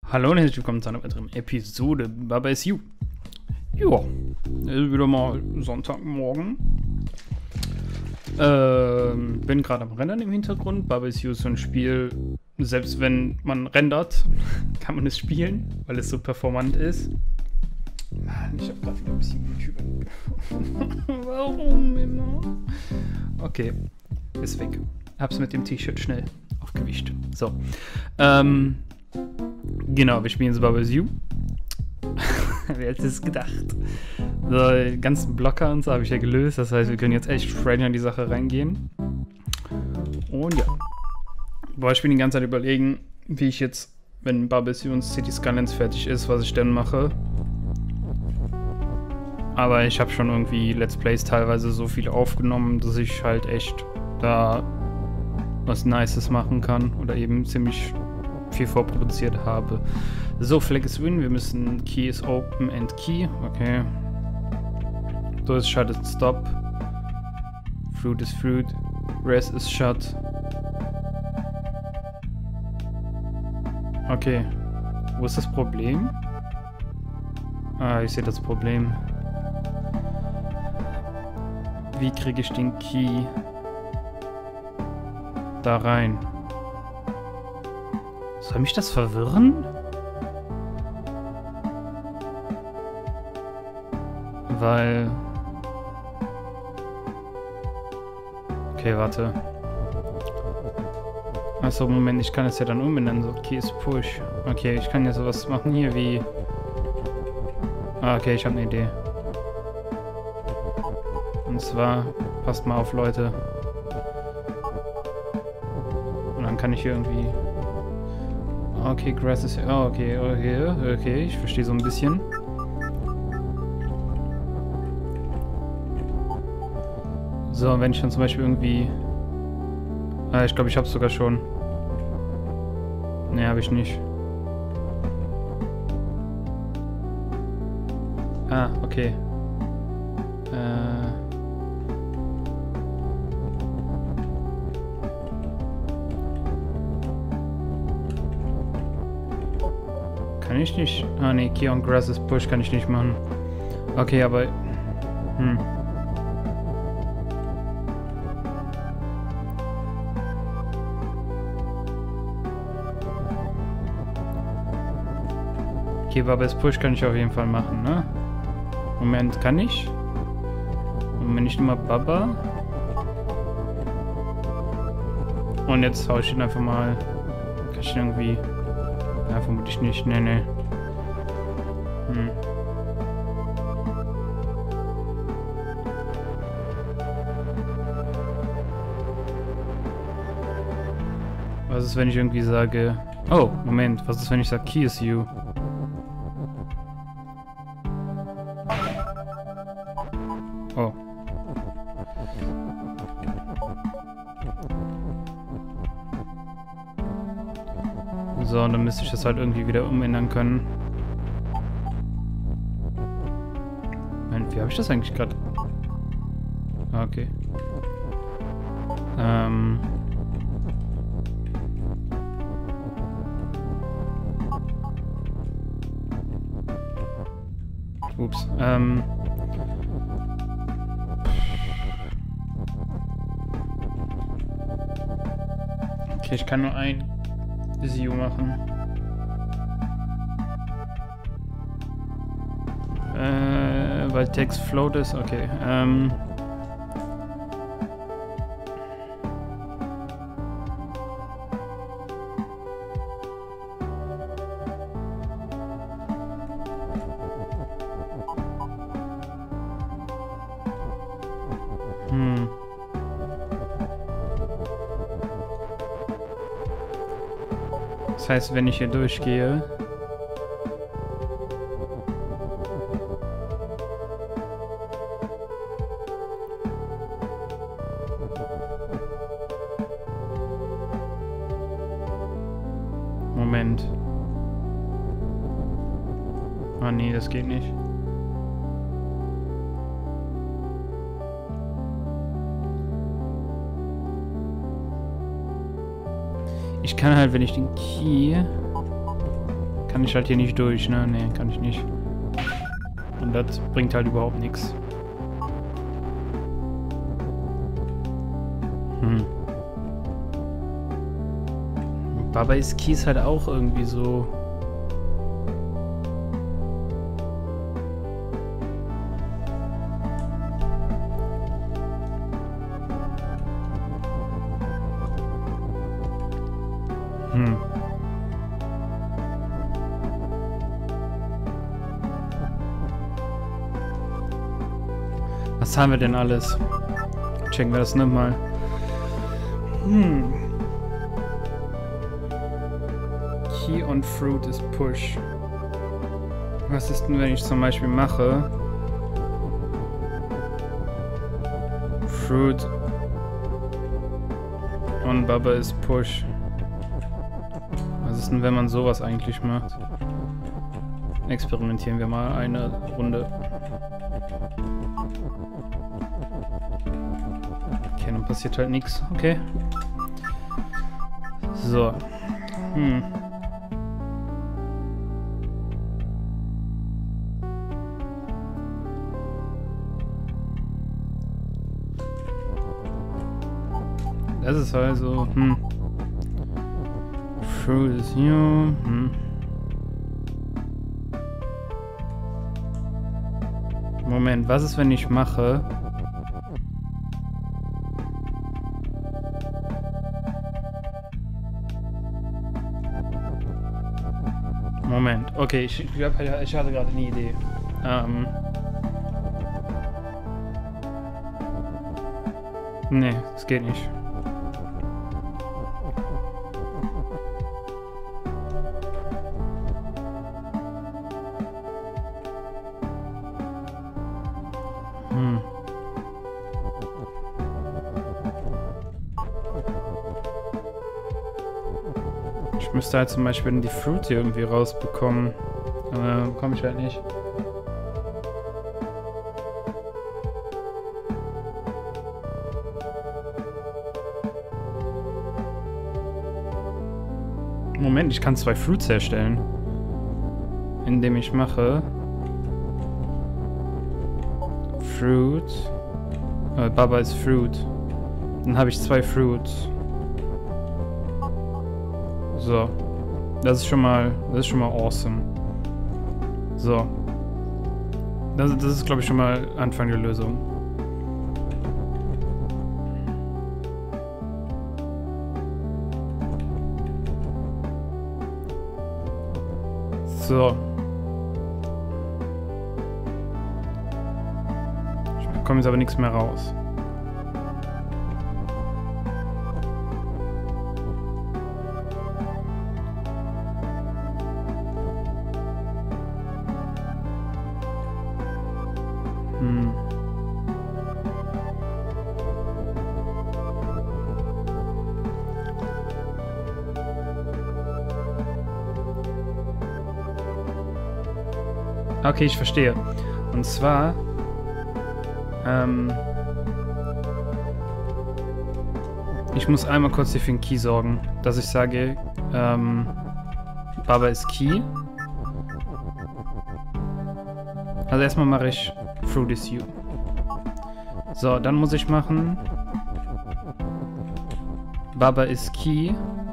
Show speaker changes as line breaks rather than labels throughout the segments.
Hallo und herzlich willkommen zu einer weiteren Episode Baba is You. Ja, ist wieder mal Sonntagmorgen. Bin gerade am Rendern im Hintergrund. Baba is You ist so ein Spiel, selbst wenn man rendert, kann man es spielen, weil es so performant ist. Mann, ich habe gerade wieder ein bisschen YouTube. Warum immer? Okay, ist weg. Hab's mit dem T-Shirt schnell aufgewischt. So, genau, wir spielen jetzt Baba is You. Wer hätte es gedacht? So, die ganzen Blocker und so habe ich ja gelöst. Das heißt, wir können jetzt echt straight in die Sache reingehen. Und ja. Boah, ich bin die ganze Zeit überlegen, wie ich jetzt, wenn Baba is You und City Skylines fertig ist, was ich dann mache. Aber ich habe schon irgendwie Let's Plays teilweise so viel aufgenommen, dass ich halt echt da was Nices machen kann. Oder eben ziemlich viel vorproduziert habe. So, Flag is win. Wir müssen Key is open and key. Okay. Door is shut and stop. Fruit is fruit. Res is shut. Okay. Wo ist das Problem? Ah, ich sehe das Problem. Wie kriege ich den Key da rein? Soll mich das verwirren? Weil... Okay, warte. Achso, Moment, ich kann es ja dann umbenennen. So, Key is push. Okay, ich kann ja sowas machen hier wie... Ah, okay, ich habe eine Idee. Und zwar, passt mal auf, Leute. Und dann kann ich hier irgendwie... Okay, Grass ist... Oh, okay, ich verstehe so ein bisschen. So, wenn ich dann zum Beispiel irgendwie... Ah, ich glaube, ich habe es sogar schon. Ne, habe ich nicht. Ah, okay. Kann ich nicht? Ah, ne, Key on Grass is push kann ich nicht machen. Okay, aber... Okay, Baba is push kann ich auf jeden Fall machen, ne? Moment, kann ich? Und wenn ich immer Baba... Und jetzt hau ich ihn einfach mal... Kann ich ihn irgendwie... Ja, vermutlich nicht. Ne. Was ist, wenn ich irgendwie sage... Oh, Moment. Was ist, wenn ich sage Key is you? Oh. So, und dann müsste ich das halt irgendwie wieder umändern können. Moment, wie habe ich das eigentlich gerade? Ah, okay. Ups. Okay, ich kann nur ein Is-You machen. Weil Text float ist, okay. Das heißt, wenn ich hier durchgehe... Moment. Ah nee, das geht nicht. Ich kann halt, wenn ich den Key... kann ich halt hier nicht durch, ne? Ne, kann ich nicht. Und das bringt halt überhaupt nichts. Baba is Key ist halt auch irgendwie so... Was haben wir denn alles? Checken wir das nochmal. Key on Fruit ist Push. Was ist denn, wenn ich zum Beispiel mache? Fruit on Baba ist Push. Was ist denn, wenn man sowas eigentlich macht? Experimentieren wir mal eine Runde. Okay, dann passiert halt nichts. Okay. So. Das ist also, Fruit is new, Moment, was ist, wenn ich mache? Moment, okay, ich hatte gerade eine Idee. Nee, das geht nicht. Ich müsste halt zum Beispiel die Fruit hier irgendwie rausbekommen. Aber bekomme ich halt nicht. Moment, ich kann 2 Fruits herstellen. Indem ich mache... Fruit... Baba ist Fruit. Dann habe ich 2 Fruits. So. Das ist schon mal awesome. So. Das ist, glaube ich, schon mal Anfang der Lösung. So. Ich bekomme jetzt aber nichts mehr raus. Okay, ich verstehe. Und zwar... ich muss einmal kurz hier für den Key sorgen, dass ich sage, Baba ist Key. Also erstmal mache ich Fruit is you. So, dann muss ich machen Baba is Key.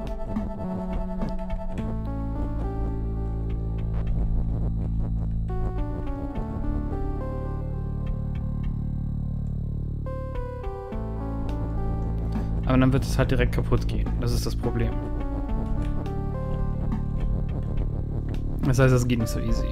Aber dann wird es halt direkt kaputt gehen. Das ist das Problem. Das heißt, das geht nicht so easy.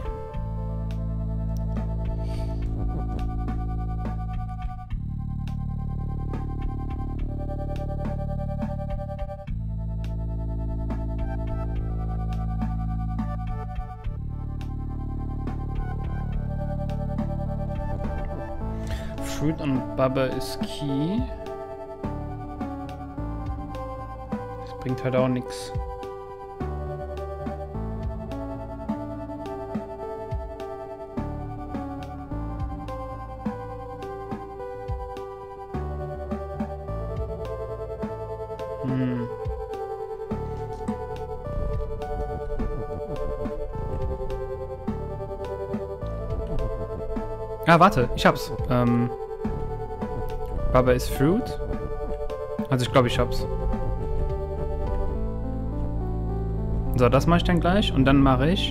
Fruit und Baba is Key. Bringt halt auch nichts. Ah, warte, ich hab's. Baba is Fruit. Also ich glaube, ich hab's. So, das mache ich dann gleich. Und dann mache ich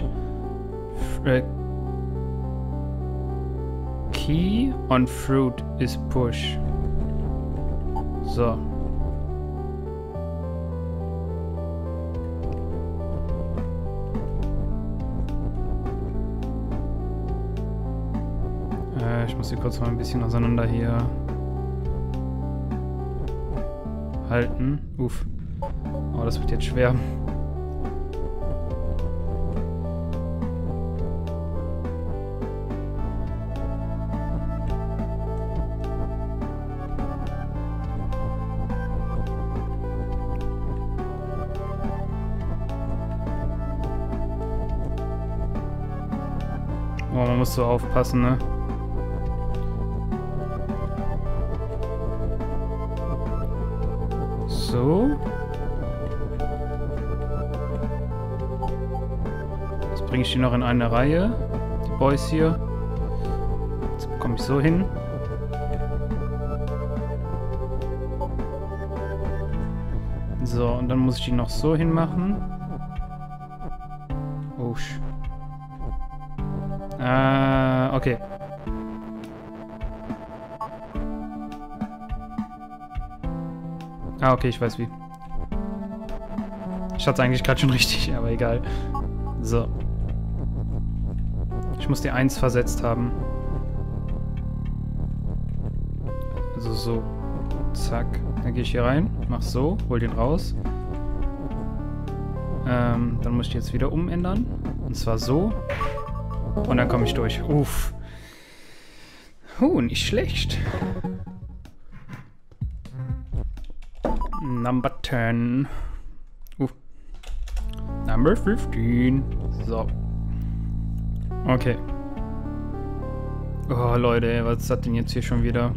Key on Fruit is Push. So. Ich muss sie kurz mal ein bisschen auseinander hier halten. Uff. Oh, das wird jetzt schwer. Oh, man muss so aufpassen, ne? So. Jetzt bringe ich die noch in eine Reihe. Die Boys hier. Jetzt komme ich so hin. So, und dann muss ich die noch so hinmachen. Oh, okay. Ah, okay, ich weiß wie. Ich hatte es eigentlich gerade schon richtig, aber egal. So. Ich muss die 1 versetzt haben. Also so. Zack. Dann gehe ich hier rein, mach so, hol den raus. Dann muss ich jetzt wieder umändern. Und zwar so. Und dann komme ich durch. Uff. Nicht schlecht. Number 10. Number 15. So. Okay. Oh, Leute, was ist das denn jetzt hier schon wieder?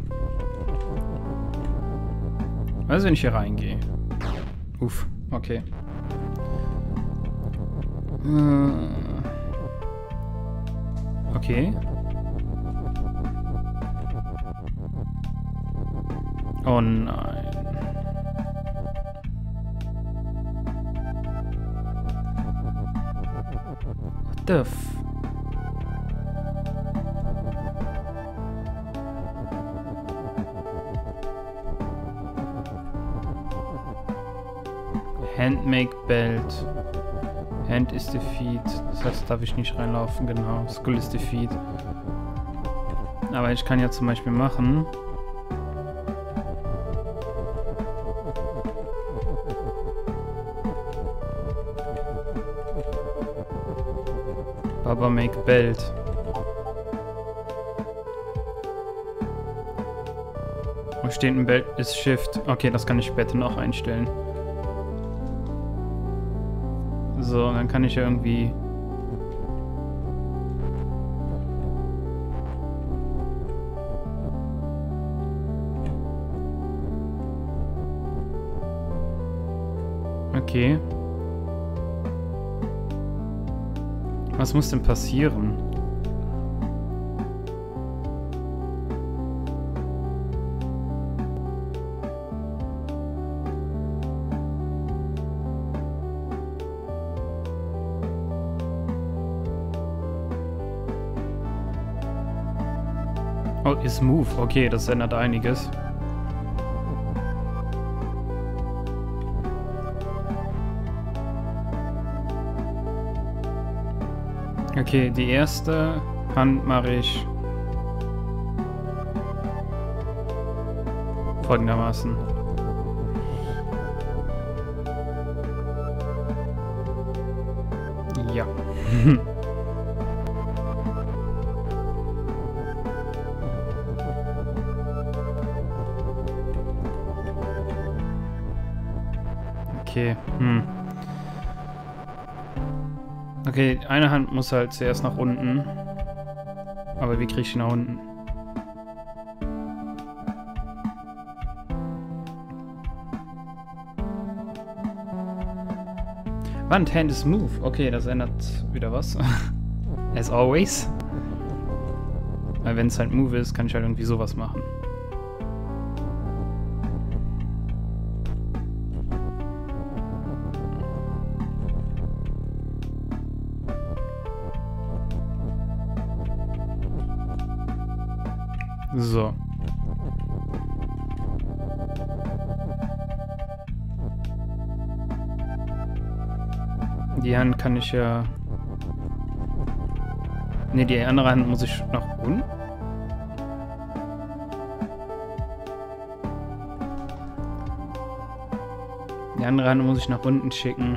Also, wenn ich hier reingehe. Uff, okay. Okay. Oh nein. What the f... Hand make belt. Hand is the feet. Das heißt, darf ich nicht reinlaufen, genau. Skull is the feet. Aber ich kann ja zum Beispiel machen. Baba make belt. Und steht ein Belt ist Shift. Okay, das kann ich später noch einstellen. So, dann kann ich ja irgendwie... Okay. Was muss denn passieren? Oh, ist Move. Okay, das ändert einiges. Okay, die erste Hand mache ich folgendermaßen. Ja. Okay, Okay, eine Hand muss halt zuerst nach unten. Aber wie kriege ich die nach unten? Wand, Hand is Move. Okay, das ändert wieder was. As always. Weil wenn es halt Move ist, kann ich halt irgendwie sowas machen. So. Die Hand kann ich ja... Ne, die andere Hand muss ich nach unten. Die andere Hand muss ich nach unten schicken.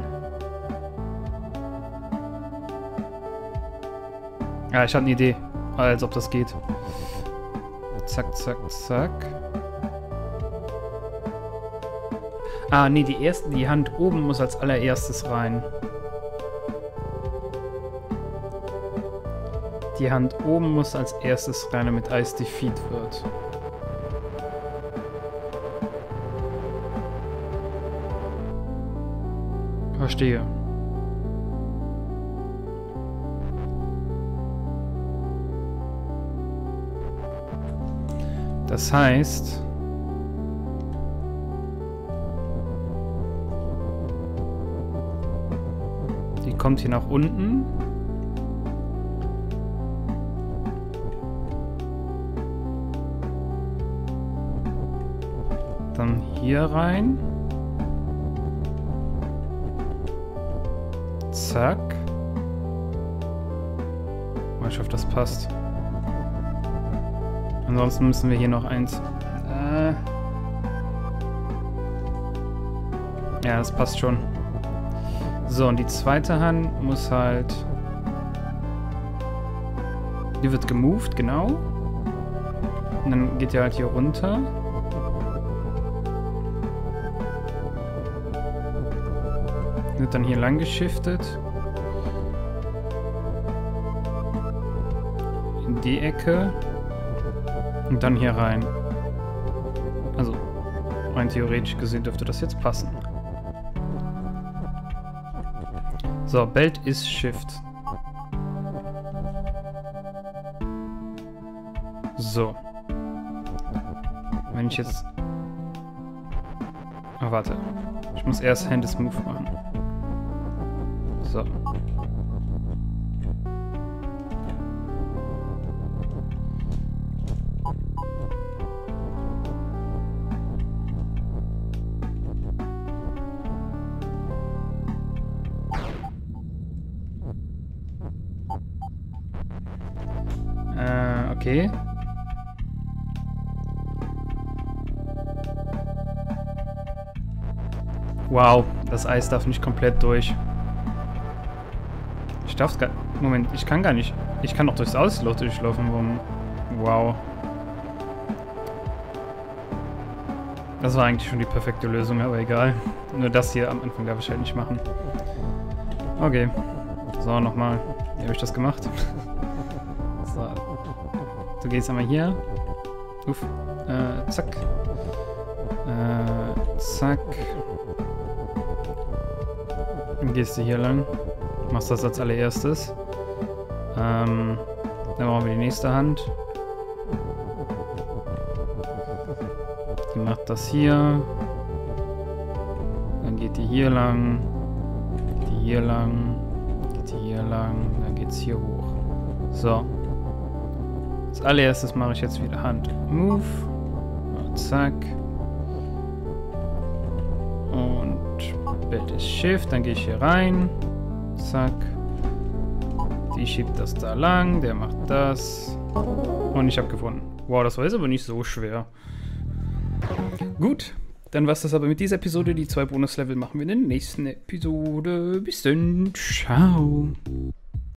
Ja, ich habe eine Idee. Als ob das geht. Zack, zack, zack. Ah, nee, die Hand oben muss als allererstes rein. Die Hand oben muss als erstes rein, damit Ice Defeat wird. Verstehe. Das heißt... Die kommt hier nach unten. Dann hier rein. Zack. Mal schauen, ob das passt. Ansonsten müssen wir hier noch eins... Ja, das passt schon. So, und die zweite Hand muss halt... Die wird gemoved, genau. Und dann geht die halt hier runter. Wird dann hier lang geschiftet. In die Ecke. Und dann hier rein. Also, rein theoretisch gesehen dürfte das jetzt passen. So, Belt ist Shift. So. Wenn ich jetzt... Ah, warte. Ich muss erst Hand is Move machen. So. Okay. Wow, das Eis darf nicht komplett durch. Ich darf es gar... Moment, ich kann gar nicht... Ich kann doch durchs Eisloch durchlaufen. Wow. Das war eigentlich schon die perfekte Lösung, aber egal. Nur das hier am Anfang darf ich halt nicht machen. Okay. So, nochmal. Wie habe ich das gemacht? So. Du gehst einmal hier. Uff. Zack. Zack. Dann gehst du hier lang. Machst das als allererstes. Dann machen wir die nächste Hand. Die macht das hier. Dann geht die hier lang. Geht die hier lang. Geht die hier lang. Dann geht's hier hoch. So. Als allererstes mache ich jetzt wieder Hand. Move. Zack. Und Belt ist Shift. Dann gehe ich hier rein. Zack. Die schiebt das da lang. Der macht das. Und ich habe gewonnen. Wow, das war jetzt aber nicht so schwer. Gut. Dann war es das aber mit dieser Episode. Die 2 Bonuslevel machen wir in der nächsten Episode. Bis dann. Ciao.